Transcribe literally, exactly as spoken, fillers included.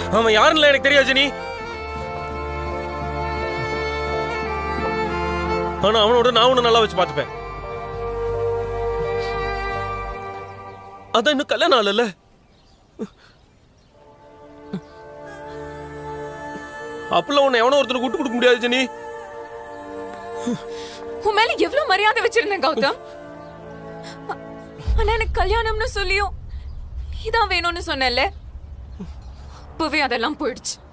அவன் யாருன்னு எனக்கு தெரியாது ஜெனி. ஆனா அவனோட நான் உன்னை நல்லா வச்சு பார்த்துப்பேன். அதான் இன்னும் கல்யாணம் ஆகல. அப்பெல்லாம் உன்னை எவனோ ஒருத்தர் கூட்டு கொடுக்க முடியாது ஜெனி. உன் மேல எவ்வளவு மரியாதை வச்சிருந்தேன் கௌதம். ஆனா எனக்கு கல்யாணம்னு சொல்லியும் இதான் வேணும்னு சொன்னல, இப்பவே அதெல்லாம் போயிடுச்சு.